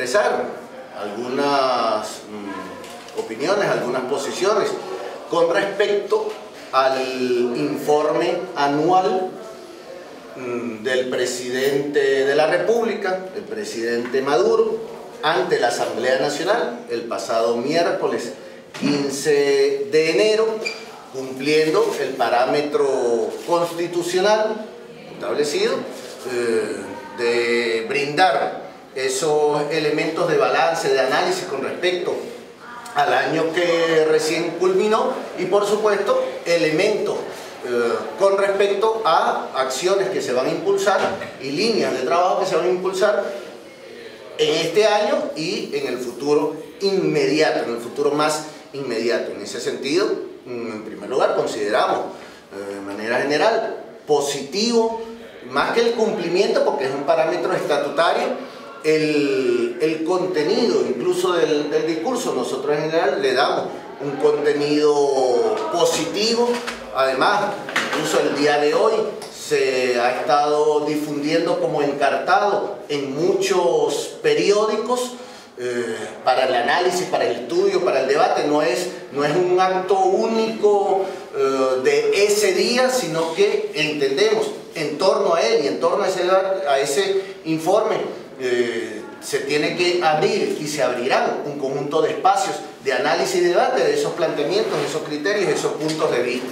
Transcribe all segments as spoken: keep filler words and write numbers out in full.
expresar algunas mmm, opiniones, algunas posiciones con respecto al informe anual mmm, del presidente de la República, el presidente Maduro, ante la Asamblea Nacional el pasado miércoles quince de enero, cumpliendo el parámetro constitucional establecido eh, de brindar esos elementos de balance, de análisis con respecto al año que recién culminó y por supuesto elementos eh, con respecto a acciones que se van a impulsar y líneas de trabajo que se van a impulsar en este año y en el futuro inmediato, en el futuro más inmediato. En ese sentido, en primer lugar, consideramos eh, de manera general positivo, más que el cumplimiento, porque es un parámetro estatutario, el, el contenido incluso del, del discurso. Nosotros en general le damos un contenido positivo. Además, incluso el día de hoy se ha estado difundiendo como encartado en muchos periódicos eh, para el análisis, para el estudio, para el debate. No es, no es un acto único eh, de ese día, sino que entendemos en torno a él y en torno a ese, a ese informe eh, se tiene que abrir y se abrirán un conjunto de espacios de análisis y debate de esos planteamientos, de esos criterios, de esos puntos de vista.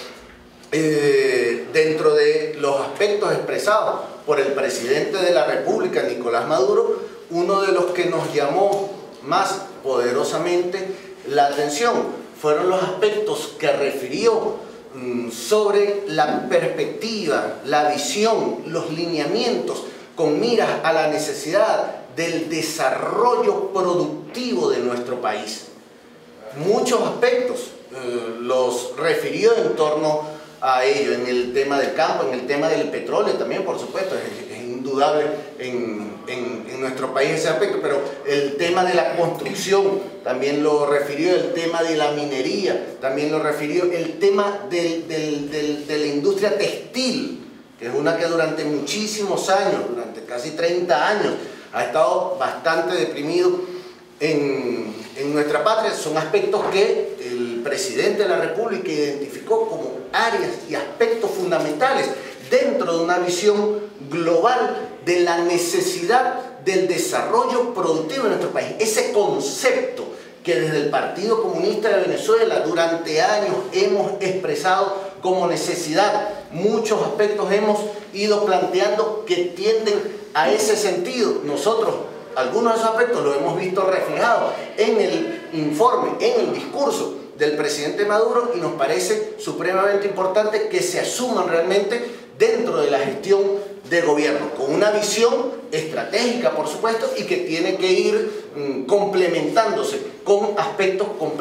Eh, dentro de los aspectos expresados por el presidente de la República, Nicolás Maduro, uno de los que nos llamó más poderosamente la atención fueron los aspectos que refirió mmm, sobre la perspectiva, la visión, los lineamientos con miras a la necesidad del desarrollo productivo de nuestro país. Muchos aspectos eh, los refirió en torno a ello, en el tema del campo, en el tema del petróleo también, por supuesto, es, es indudable en, en, en nuestro país ese aspecto, pero el tema de la construcción también lo refirió, el tema de la minería también lo refirió, el tema del, del, del, de la industria textil, que es una que durante muchísimos años, durante casi treinta años, ha estado bastante deprimido en, en nuestra patria. Son aspectos que el presidente de la República identificó como áreas y aspectos fundamentales dentro de una visión global de la necesidad del desarrollo productivo en nuestro país. Ese concepto que desde el Partido Comunista de Venezuela durante años hemos expresado como necesidad. Muchos aspectos hemos ido planteando que tienden a ese sentido. Nosotros algunos de esos aspectos los hemos visto reflejados en el informe, en el discurso del presidente Maduro, y nos parece supremamente importante que se asuman realmente dentro de la gestión de gobierno, con una visión estratégica, por supuesto, y que tiene que ir mmm, complementándose con aspectos con,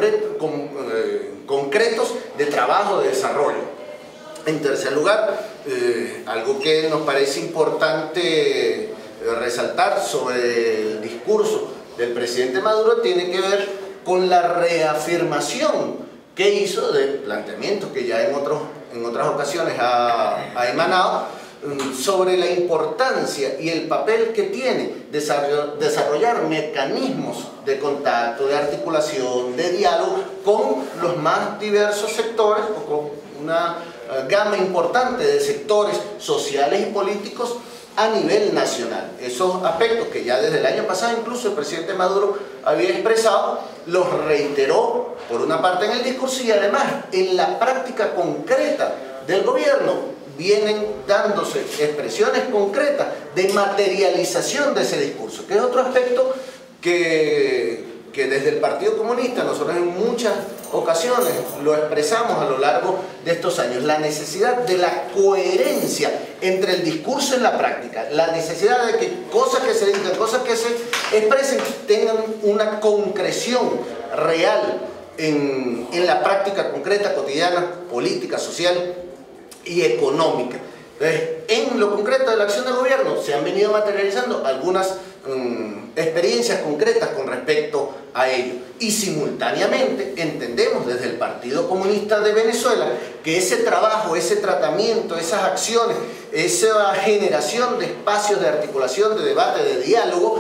eh, concretos de trabajo, de desarrollo. En tercer lugar, eh, algo que nos parece importante eh, resaltar sobre el discurso del presidente Maduro tiene que ver con la reafirmación que hizo de planteamientos que ya en, otros, en otras ocasiones ha, ha emanado sobre la importancia y el papel que tiene desarrollar mecanismos de contacto, de articulación, de diálogo con los más diversos sectores o con una gama importante de sectores sociales y políticos a nivel nacional. Esos aspectos que ya desde el año pasado incluso el presidente Maduro había expresado, los reiteró por una parte en el discurso y además en la práctica concreta del gobierno vienen dándose expresiones concretas de materialización de ese discurso, que es otro aspecto que, que desde el Partido Comunista nosotros en muchas ocasiones lo expresamos a lo largo de estos años, la necesidad de la coherencia entre el discurso y la práctica, la necesidad de que cosas que se digan, cosas que se expresen tengan una concreción real en, en la práctica concreta, cotidiana, política, social y económica. Entonces, en lo concreto de la acción del gobierno se han venido materializando algunas um, experiencias concretas con respecto a ello. Y simultáneamente entendemos desde el Partido Comunista de Venezuela que ese trabajo, ese tratamiento, esas acciones, esa generación de espacios de articulación, de debate, de diálogo,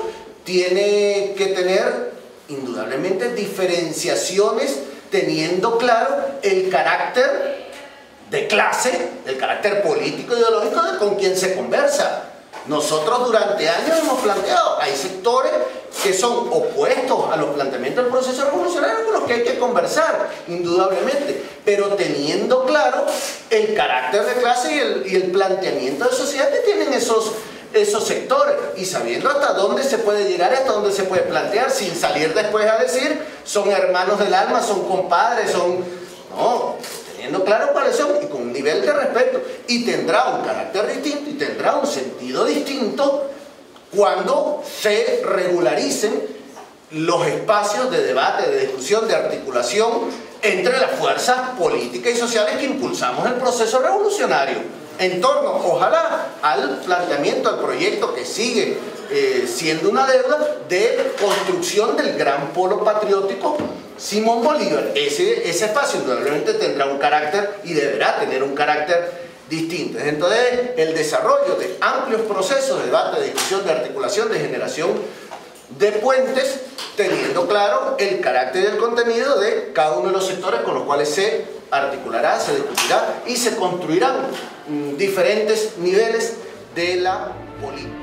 tiene que tener indudablemente diferenciaciones, teniendo claro el carácter de clase, el carácter político ideológico de con quien se conversa. Nosotros durante años hemos planteado, hay sectores que son opuestos a los planteamientos del proceso revolucionario con los que hay que conversar, indudablemente, pero teniendo claro el carácter de clase y el, y el planteamiento de sociedad que tienen esos, esos sectores, y sabiendo hasta dónde se puede llegar, hasta dónde se puede plantear, sin salir después a decir, son hermanos del alma, son compadres, son... No, teniendo claro cuáles son y con un nivel de respeto, y tendrá un carácter distinto y tendrá un sentido distinto cuando se regularicen los espacios de debate, de discusión, de articulación entre las fuerzas políticas y sociales que impulsamos el proceso revolucionario en torno, ojalá, al planteamiento, al proyecto que sigue eh, siendo una deuda de construcción del gran polo patriótico Simón Bolívar. Ese, ese espacio indudablemente tendrá un carácter y deberá tener un carácter distinto. Entonces, el desarrollo de amplios procesos de debate, de discusión, de articulación, de generación de puentes, teniendo claro el carácter y el contenido de cada uno de los sectores con los cuales se articulará, se discutirá y se construirán mm, diferentes niveles de la política.